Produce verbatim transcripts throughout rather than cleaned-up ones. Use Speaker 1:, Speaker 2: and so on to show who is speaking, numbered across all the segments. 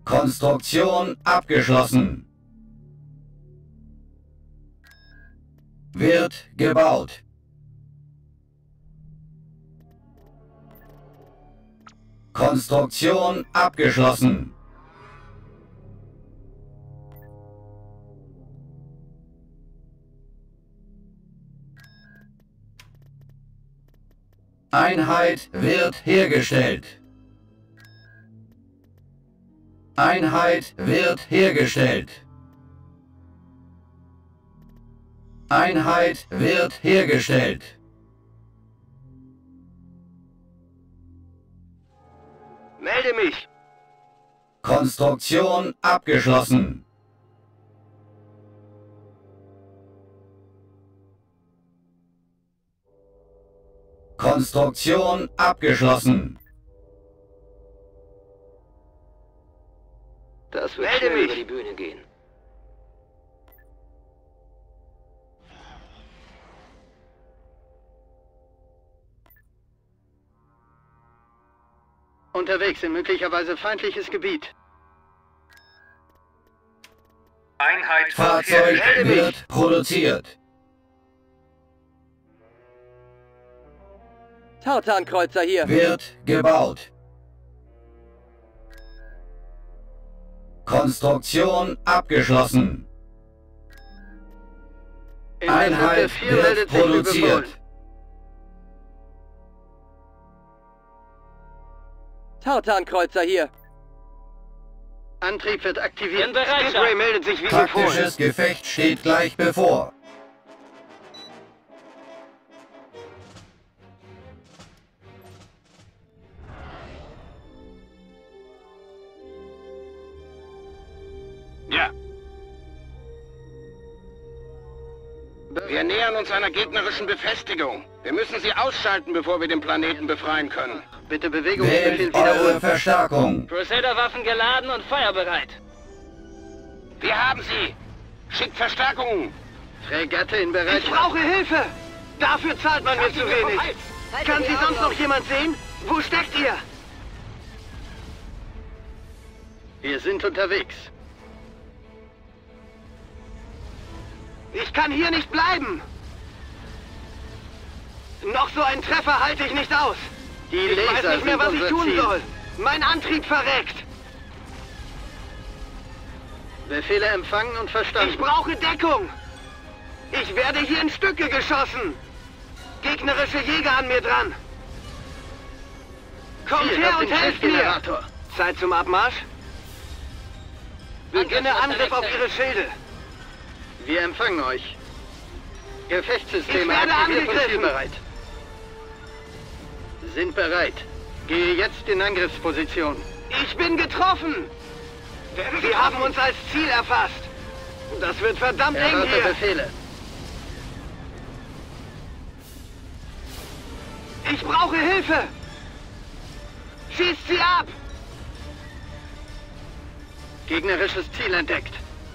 Speaker 1: Konstruktion abgeschlossen. Wird gebaut. Konstruktion abgeschlossen. Einheit wird hergestellt. Einheit wird hergestellt. Einheit wird hergestellt.
Speaker 2: Melde mich!
Speaker 1: Konstruktion abgeschlossen. Konstruktion abgeschlossen.
Speaker 2: Das wird schnell über die Bühne gehen. Unterwegs in möglicherweise feindliches Gebiet.
Speaker 3: Einheit
Speaker 1: Fahrzeug wird produziert.
Speaker 2: Tartankreuzer hier.
Speaker 1: Wird gebaut. Konstruktion abgeschlossen. Einheit wird produziert.
Speaker 2: Tartankreuzer hier. Antrieb wird aktiviert.
Speaker 4: Skipray meldet sich wie befohlen.
Speaker 1: Taktisches Gefecht steht gleich bevor.
Speaker 4: Ja.
Speaker 2: Wir nähern uns einer gegnerischen Befestigung. Wir müssen sie ausschalten, bevor wir den Planeten befreien können. Bitte Bewegungsbefehl
Speaker 1: Wählt eure
Speaker 2: wiederholen.
Speaker 1: Verstärkung.
Speaker 4: Crusader-Waffen geladen und feuerbereit.
Speaker 2: Wir haben sie. Schickt Verstärkungen. Fregatte in Bereitschaft. Ich brauche Hilfe. Dafür zahlt man mir zu wenig. Kann sie sonst noch jemand sehen? Wo steckt ihr? Wir sind unterwegs. Ich kann hier nicht bleiben. Noch so einen Treffer halte ich nicht aus. Die Laser ich weiß nicht mehr, was ich tun Ziel. soll. Mein Antrieb verreckt. Befehle empfangen und verstanden. Ich brauche Deckung. Ich werde hier in Stücke geschossen. Gegnerische Jäger an mir dran. Kommt Ziel, her und helft mir. Zeit zum Abmarsch. Beginne Angriff auf Ihre Schilde. Wir empfangen euch. Gefechtssysteme aktiviert und zielbereit. Sind bereit. Gehe jetzt in Angriffsposition. Ich bin getroffen! Sie haben uns als Ziel erfasst. Das wird verdammt eng hier. Befehle. Ich brauche Hilfe! Schießt sie ab! Gegnerisches Ziel entdeckt.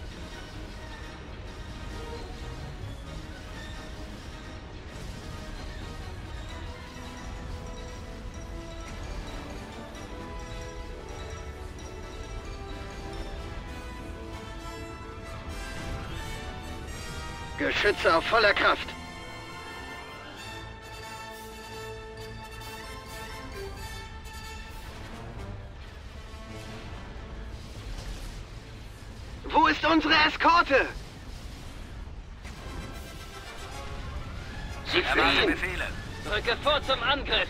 Speaker 2: Geschütze auf voller Kraft. Wo ist unsere Eskorte?
Speaker 4: Sie fliehen. Drücke vor zum Angriff.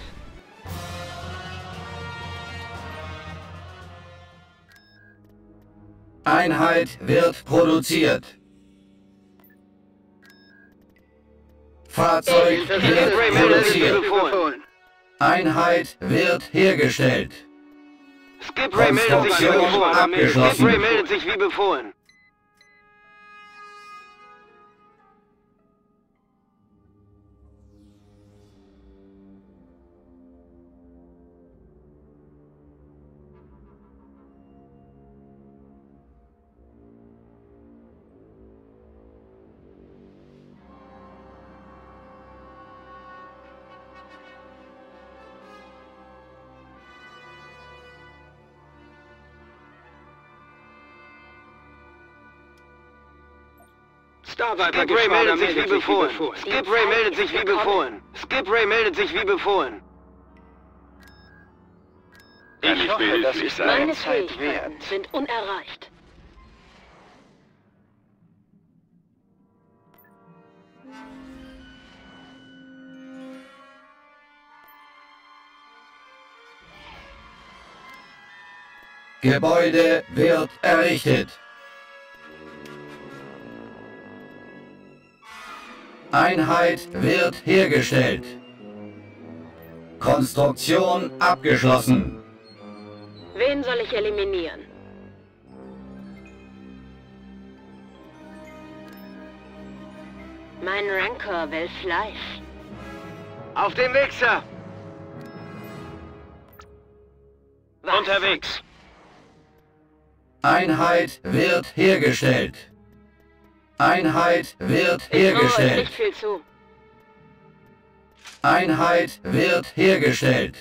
Speaker 1: Einheit wird produziert. Fahrzeug wird produziert. Einheit wird hergestellt.
Speaker 4: Skipray meldet sich wie
Speaker 1: Konstruktion
Speaker 4: befohlen.
Speaker 1: abgeschlossen.
Speaker 4: Skipray meldet sich wie befohlen.
Speaker 2: Skip Ray meldet sich wie befohlen. Skip Ray meldet sich wie befohlen. Skip Ray meldet sich wie befohlen.
Speaker 5: Ich hoffe, dass ich
Speaker 6: Meine Fähigkeiten sind unerreicht.
Speaker 1: Gebäude wird errichtet. Einheit wird hergestellt. Konstruktion abgeschlossen.
Speaker 6: Wen soll ich eliminieren? Mein Rancor will Fleisch.
Speaker 2: Auf dem Weg, Sir.
Speaker 6: Was?
Speaker 2: Unterwegs.
Speaker 1: Einheit wird hergestellt. Einheit wird
Speaker 6: Ich traue euch
Speaker 1: hergestellt.
Speaker 6: nicht viel zu.
Speaker 1: Einheit wird hergestellt.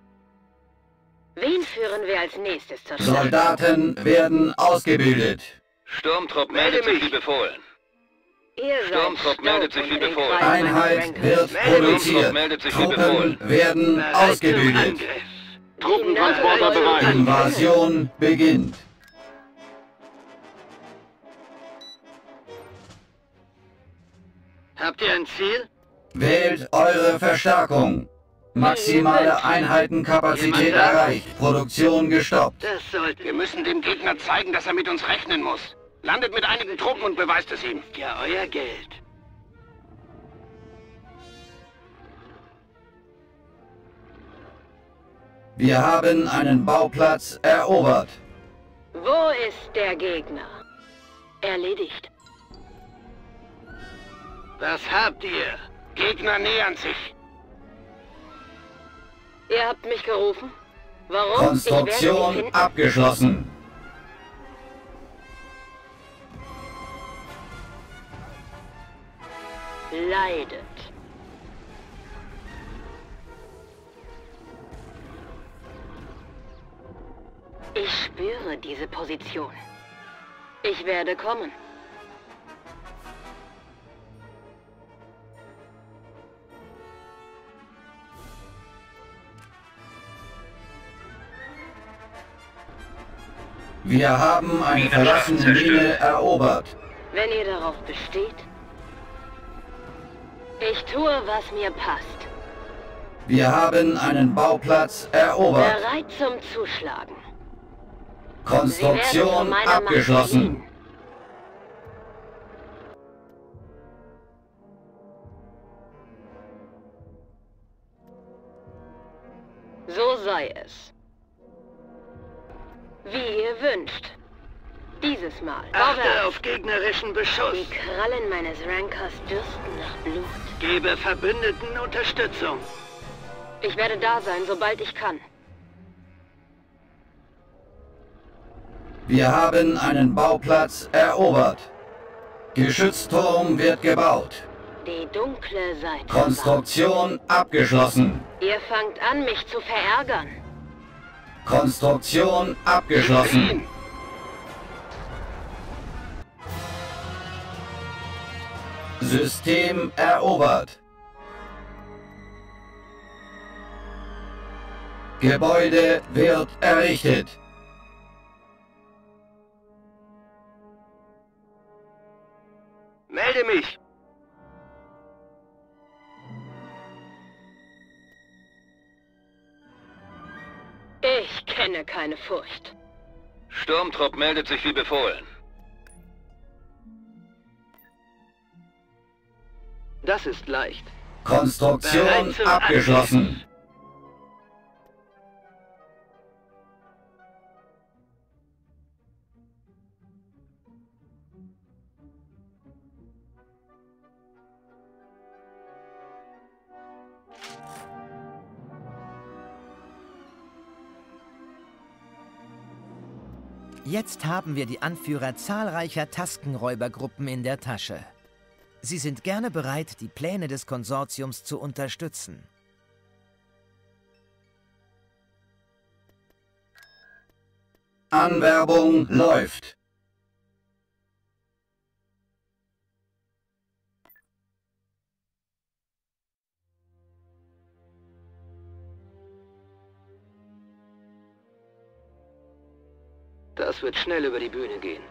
Speaker 6: Wen führen wir als nächstes zur Schlacht?
Speaker 1: Soldaten werden ausgebildet.
Speaker 3: Sturmtrupp meldet sich wie befohlen.
Speaker 6: Ihr seid
Speaker 3: Sturmtrupp
Speaker 6: Staub
Speaker 3: meldet sich
Speaker 6: unter
Speaker 3: wie
Speaker 6: den
Speaker 3: befohlen.
Speaker 6: Krallen meiner
Speaker 1: Einheit
Speaker 6: Rancors.
Speaker 1: wird produziert.
Speaker 3: meldet sich wie
Speaker 1: Truppen
Speaker 3: befohlen.
Speaker 1: werden
Speaker 2: Bereit zum
Speaker 1: ausgebildet.
Speaker 2: Angriff. Truppentransporter bereit.
Speaker 1: Invasion beginnt.
Speaker 2: Habt ihr ein Ziel?
Speaker 1: Wählt eure Verstärkung. Maximale Einheitenkapazität erreicht. Produktion gestoppt.
Speaker 2: Das sollte...
Speaker 5: Wir müssen dem Gegner zeigen, dass er mit uns rechnen muss. Landet mit einigen Truppen und beweist es ihm.
Speaker 2: Ja, euer Geld.
Speaker 1: Wir haben einen Bauplatz erobert.
Speaker 6: Wo ist der Gegner? Erledigt.
Speaker 2: Was habt ihr?
Speaker 5: Gegner nähern sich.
Speaker 6: Ihr habt mich gerufen? Warum? Ich werde
Speaker 1: Konstruktion
Speaker 6: sie finden.
Speaker 1: abgeschlossen.
Speaker 6: Leidet. Ich spüre diese Position. Ich werde kommen.
Speaker 1: Wir haben eine verlassene Mine erobert.
Speaker 6: Wenn ihr darauf besteht. Ich tue, was mir passt.
Speaker 1: Wir haben einen Bauplatz erobert.
Speaker 6: Bereit zum Zuschlagen. Sie werden zu
Speaker 1: Konstruktion
Speaker 6: meiner Macht
Speaker 1: abgeschlossen.
Speaker 6: dienen. So sei es. Wie ihr wünscht. Dieses Mal.
Speaker 2: Achte
Speaker 6: Vorwärts.
Speaker 2: auf gegnerischen Beschuss.
Speaker 6: Die Krallen meines Rancors dürsten nach Blut.
Speaker 2: Gebe Verbündeten Unterstützung.
Speaker 6: Ich werde da sein, sobald ich kann.
Speaker 1: Wir haben einen Bauplatz erobert. Geschützturm wird gebaut.
Speaker 6: Die dunkle Seite.
Speaker 1: Konstruktion abgeschlossen.
Speaker 6: wartet. Ihr fangt an, mich zu verärgern.
Speaker 1: Konstruktion abgeschlossen. System erobert. Gebäude wird errichtet.
Speaker 2: Melde mich.
Speaker 6: Ich kenne keine Furcht.
Speaker 3: Sturmtrupp meldet sich wie befohlen.
Speaker 2: Das ist leicht.
Speaker 1: Konstruktion
Speaker 2: Bereit zum
Speaker 1: abgeschlossen.
Speaker 7: Jetzt haben wir die Anführer zahlreicher Taskenräubergruppen in der Tasche. Sie sind gerne bereit, die Pläne des Konsortiums zu unterstützen.
Speaker 1: Anwerbung läuft.
Speaker 2: Das wird schnell über die Bühne gehen.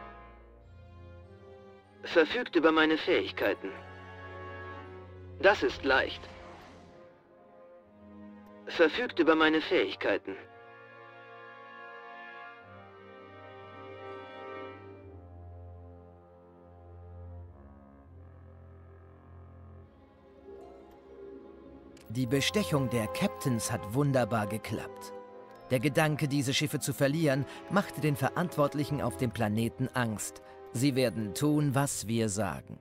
Speaker 2: Verfügt über meine Fähigkeiten. Das ist leicht. Verfügt über meine Fähigkeiten.
Speaker 7: Die Bestechung der Captains hat wunderbar geklappt. Der Gedanke, diese Schiffe zu verlieren, machte den Verantwortlichen auf dem Planeten Angst. Sie werden tun, was wir sagen.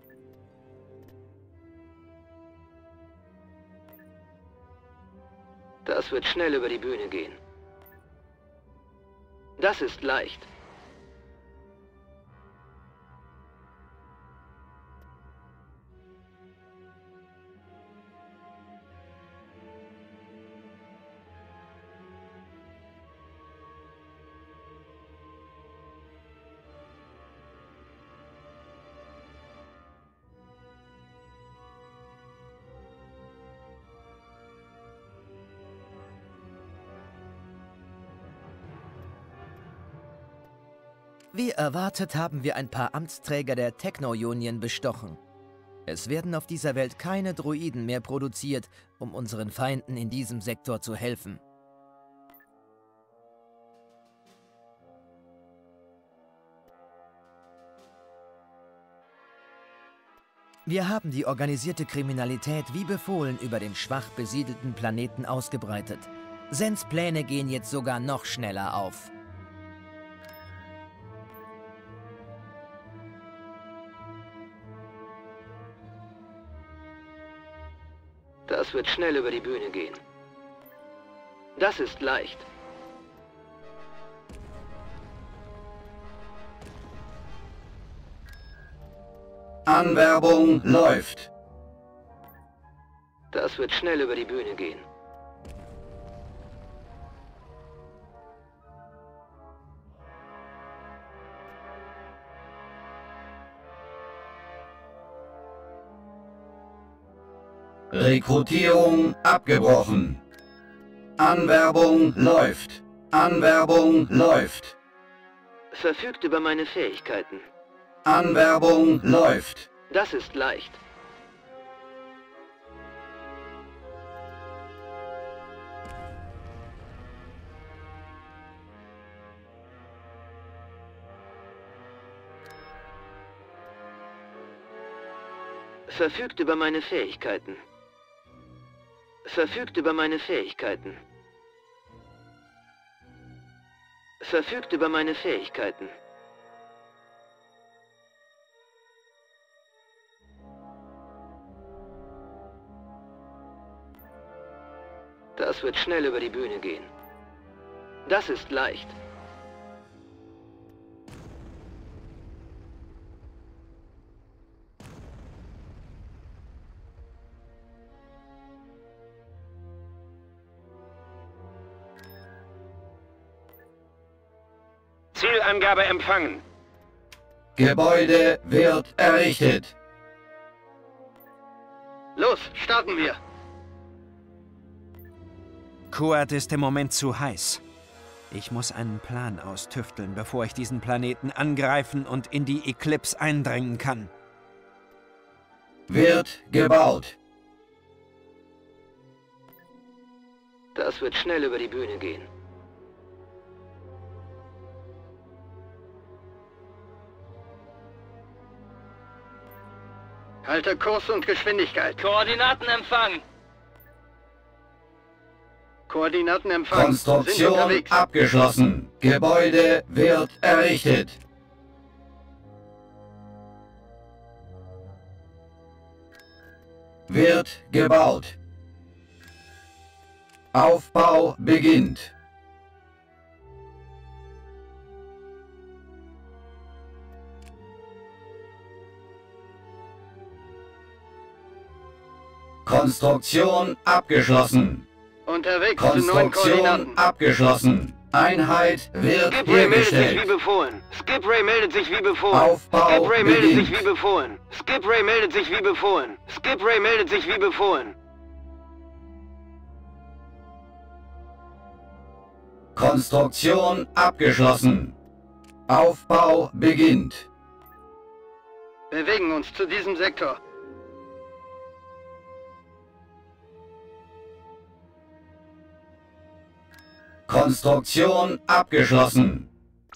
Speaker 2: Das wird schnell über die Bühne gehen. Das ist leicht.
Speaker 7: Wie erwartet haben wir ein paar Amtsträger der Techno-Union bestochen. Es werden auf dieser Welt keine Droiden mehr produziert, um unseren Feinden in diesem Sektor zu helfen. Wir haben die organisierte Kriminalität wie befohlen über den schwach besiedelten Planeten ausgebreitet. Sens Pläne gehen jetzt sogar noch schneller auf.
Speaker 2: Das wird schnell über die Bühne gehen. Das ist leicht.
Speaker 1: Anwerbung läuft.
Speaker 2: Das wird schnell über die Bühne gehen.
Speaker 1: Rekrutierung abgebrochen. Anwerbung läuft. Anwerbung läuft.
Speaker 2: Verfügt über meine Fähigkeiten.
Speaker 1: Anwerbung läuft.
Speaker 2: Das ist leicht. Verfügt über meine Fähigkeiten. Verfügt über meine Fähigkeiten. Verfügt über meine Fähigkeiten. Das wird schnell über die Bühne gehen. Das ist leicht.
Speaker 5: Zielangabe empfangen.
Speaker 1: Gebäude wird errichtet.
Speaker 2: Los, starten wir.
Speaker 8: Kuat ist im Moment zu heiß. Ich muss einen Plan austüfteln, bevor ich diesen Planeten angreifen und in die Eclipse eindringen kann.
Speaker 1: Wird gebaut.
Speaker 2: Das wird schnell über die Bühne gehen. Halte Kurs und Geschwindigkeit.
Speaker 4: Koordinaten empfangen.
Speaker 2: Koordinaten empfangen.
Speaker 1: Konstruktion abgeschlossen. Gebäude wird errichtet. Wird gebaut. Aufbau beginnt. Konstruktion abgeschlossen.
Speaker 2: Unterwegs zu neuen
Speaker 1: Konstruktion
Speaker 2: Koordinaten.
Speaker 1: abgeschlossen. Einheit wird
Speaker 2: Skip Ray meldet sich wie
Speaker 1: hergestellt.
Speaker 2: befohlen. Skip Ray meldet sich wie befohlen.
Speaker 1: Aufbau
Speaker 2: Skip Ray meldet sich
Speaker 1: beginnt.
Speaker 2: wie befohlen. Skip Ray meldet sich wie befohlen. Skip Ray meldet sich wie befohlen.
Speaker 1: Konstruktion abgeschlossen. Aufbau beginnt.
Speaker 2: Bewegen uns zu diesem Sektor.
Speaker 1: Konstruktion abgeschlossen.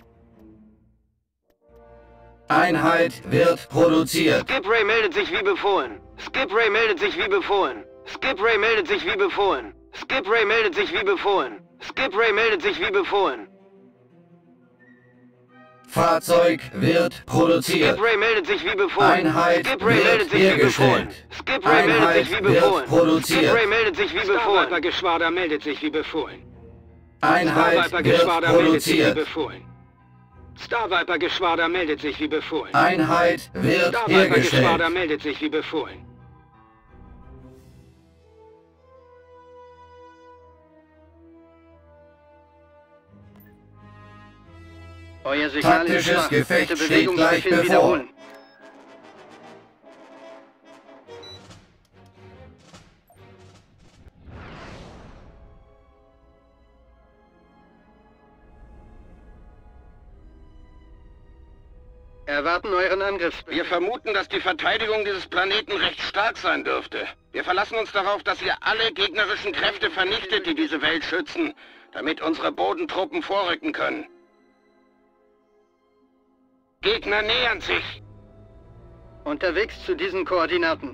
Speaker 1: Einheit wird produziert.
Speaker 4: Skip Ray meldet sich wie befohlen. Skip Ray meldet sich wie befohlen. Skip Ray meldet sich wie befohlen. Skip Ray meldet sich wie befohlen. Skip Ray meldet sich wie befohlen.
Speaker 1: Fahrzeug wird produziert.
Speaker 4: Skip Ray meldet sich wie befohlen.
Speaker 1: Einheit
Speaker 4: Skip Ray
Speaker 1: wird
Speaker 4: meldet sich wie befohlen.
Speaker 1: hergestellt.
Speaker 4: Skip Ray meldet
Speaker 1: Einheit
Speaker 4: sich wie
Speaker 1: wird
Speaker 4: befohlen.
Speaker 1: produziert.
Speaker 4: Skip Ray meldet sich wie befohlen.
Speaker 5: Starviper-Geschwader meldet sich wie befohlen.
Speaker 1: Einheit wird
Speaker 5: Starviper-Geschwader meldet sich wie
Speaker 1: produziert.
Speaker 5: befohlen. Starviper-Geschwader meldet sich wie befohlen.
Speaker 1: Einheit wird
Speaker 5: Starviper-Geschwader
Speaker 1: hergestellt.
Speaker 5: meldet sich wie befohlen.
Speaker 2: Euer Signal ist
Speaker 1: Taktisches
Speaker 2: schwach.
Speaker 1: Gefecht
Speaker 2: Bitte
Speaker 1: steht gleich
Speaker 2: Bewegungsbefehl
Speaker 1: bevor.
Speaker 2: wiederholen. Erwarten euren Angriffsbefehl.
Speaker 5: Wir vermuten, dass die Verteidigung dieses Planeten recht stark sein dürfte. Wir verlassen uns darauf, dass ihr alle gegnerischen Kräfte vernichtet, die diese Welt schützen, damit unsere Bodentruppen vorrücken können. Gegner nähern sich.
Speaker 2: Unterwegs zu diesen Koordinaten.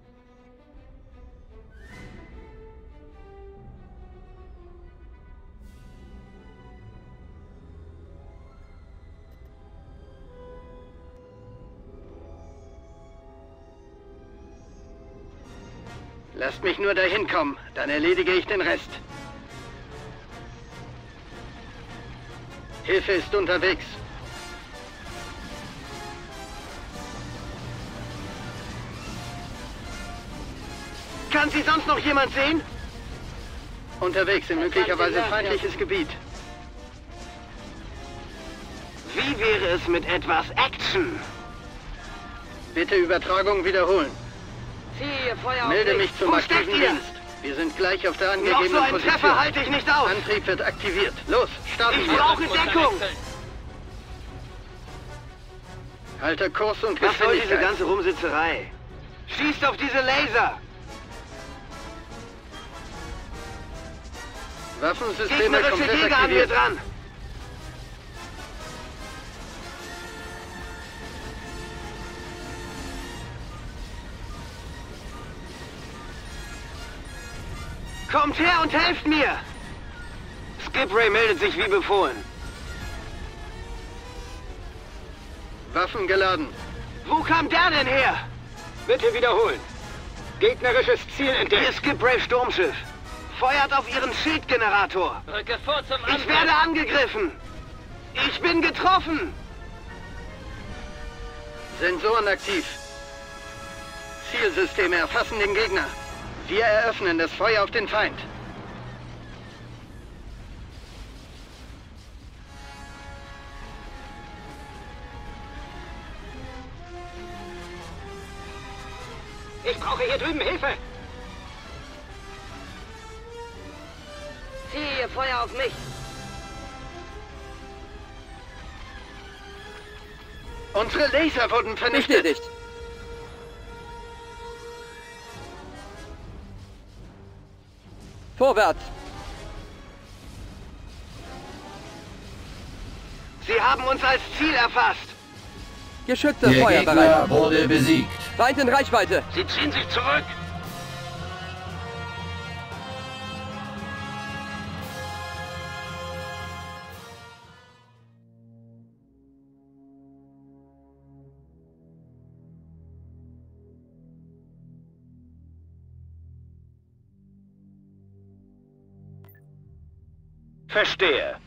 Speaker 2: Lasst mich nur dahin kommen, dann erledige ich den Rest. Hilfe ist unterwegs. Kann sie sonst noch jemand sehen? Unterwegs in möglicherweise feindliches Gebiet.
Speaker 4: Wie wäre es mit etwas Action?
Speaker 2: Bitte Übertragung wiederholen.
Speaker 4: Ziehe Feuer auf
Speaker 2: Melde
Speaker 4: mich.
Speaker 2: mich zum
Speaker 4: Wo
Speaker 2: aktiven
Speaker 4: steckt ihr?
Speaker 2: Dienst. Wir sind gleich auf der
Speaker 4: Noch so
Speaker 2: angegebenen
Speaker 4: einen
Speaker 2: Position.
Speaker 4: Treffer halte ich nicht aus.
Speaker 2: Antrieb wird aktiviert. Los, starten
Speaker 4: Ich
Speaker 2: wir.
Speaker 4: brauche Deckung.
Speaker 2: Halter Kurs und
Speaker 4: Was soll diese
Speaker 2: Geschwindigkeit.
Speaker 4: ganze Rumsitzerei? Schießt auf diese Laser.
Speaker 2: Waffensysteme
Speaker 4: Gegnerische
Speaker 2: komplett
Speaker 4: Jäger an mir
Speaker 2: aktiviert.
Speaker 4: dran. Kommt her und helft mir! Skip Ray meldet sich wie befohlen.
Speaker 2: Waffen geladen.
Speaker 4: Wo kam der denn her?
Speaker 5: Bitte wiederholen. Gegnerisches Ziel
Speaker 4: Hier
Speaker 5: entdeckt.
Speaker 4: Skip Ray Sturmschiff. Feuert auf ihren Schildgenerator. Rücke vor zum Angriff.
Speaker 6: Ich werde angegriffen! Ich bin getroffen!
Speaker 2: Sensoren aktiv. Zielsysteme erfassen den Gegner. Wir eröffnen das Feuer auf den Feind.
Speaker 5: Ich brauche hier drüben Hilfe.
Speaker 6: Ziehe Feuer auf mich!
Speaker 2: Unsere Laser wurden vernichtet.
Speaker 9: Bestätigt. Vorwärts!
Speaker 4: Sie haben uns als Ziel erfasst.
Speaker 9: Geschütze
Speaker 1: Der
Speaker 9: feuerbereit.
Speaker 1: Gegner wurde besiegt.
Speaker 9: Feind in Reichweite.
Speaker 5: Sie ziehen sich zurück.
Speaker 3: Verstehe.